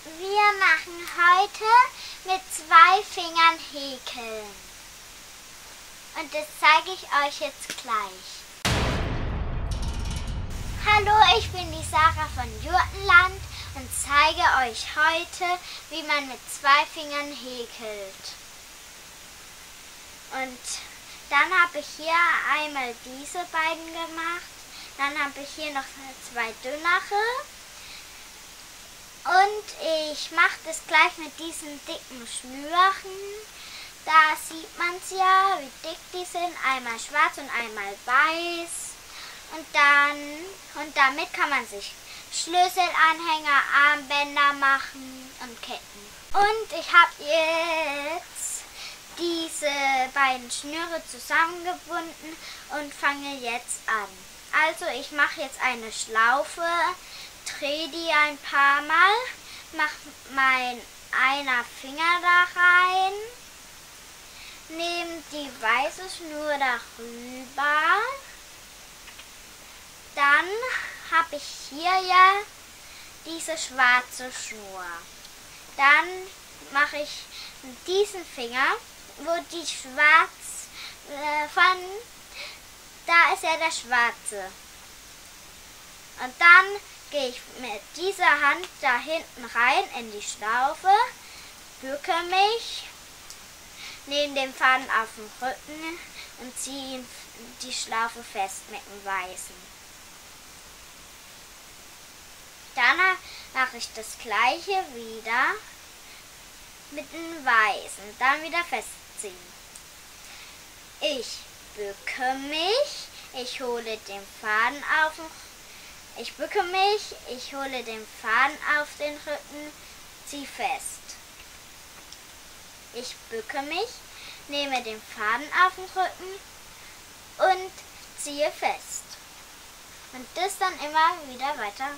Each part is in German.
Wir machen heute mit 2 Fingern häkeln. Und das zeige ich euch jetzt gleich. Hallo, ich bin die Sarah von Jurtenland und zeige euch heute, wie man mit 2 Fingern häkelt. Und dann habe ich hier einmal diese beiden gemacht, dann habe ich hier noch 2 dünnere. Und ich mache das gleich mit diesen dicken Schnüren. Da sieht man es ja, wie dick die sind. Einmal schwarz und einmal weiß. Und damit kann man sich Schlüsselanhänger, Armbänder machen und Ketten. Und ich habe jetzt diese beiden Schnüre zusammengebunden und fange jetzt an. Also ich mache jetzt eine Schlaufe. Drehe die ein paar Mal, mache mein einer Finger da rein, nehme die weiße Schnur darüber, dann habe ich hier ja diese schwarze Schnur. Dann mache ich diesen Finger, wo die schwarz da ist ja der schwarze. Und dann gehe ich mit dieser Hand da hinten rein in die Schlaufe, bücke mich, nehme den Faden auf den Rücken und ziehe die Schlaufe fest mit dem Weißen. Dann mache ich das gleiche wieder mit dem Weißen, dann wieder festziehen. Ich bücke mich, ich hole den Faden auf den Rücken. Ich bücke mich, ich hole den Faden auf den Rücken, ziehe fest. Ich bücke mich, nehme den Faden auf den Rücken und ziehe fest. Und das dann immer wieder weiter.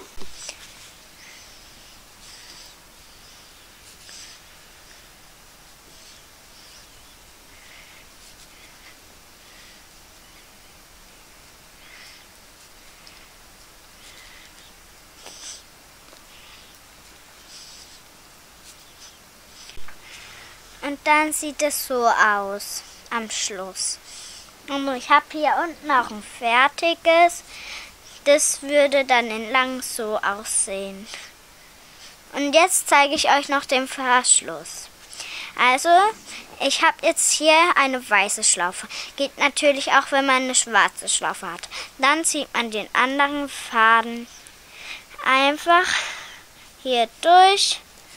Und dann sieht es so aus am Schluss. Und ich habe hier unten auch ein fertiges. Das würde dann in lang so aussehen. Und jetzt zeige ich euch noch den Verschluss. Also, ich habe jetzt hier eine weiße Schlaufe. Geht natürlich auch, wenn man eine schwarze Schlaufe hat. Dann zieht man den anderen Faden einfach hier durch.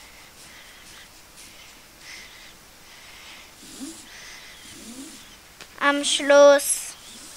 Am Schluss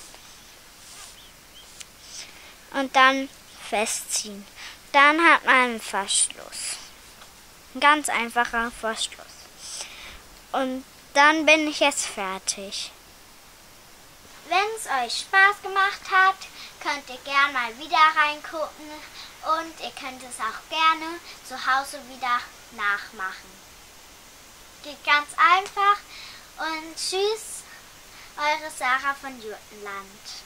und dann festziehen. Dann hat man einen Verschluss. Ein ganz einfacher Verschluss. Und dann bin ich jetzt fertig. Wenn es euch Spaß gemacht hat, könnt ihr gerne mal wieder reingucken und ihr könnt es auch gerne zu Hause wieder nachmachen. Geht ganz einfach und tschüss. Eure Sarah von Jurtenland.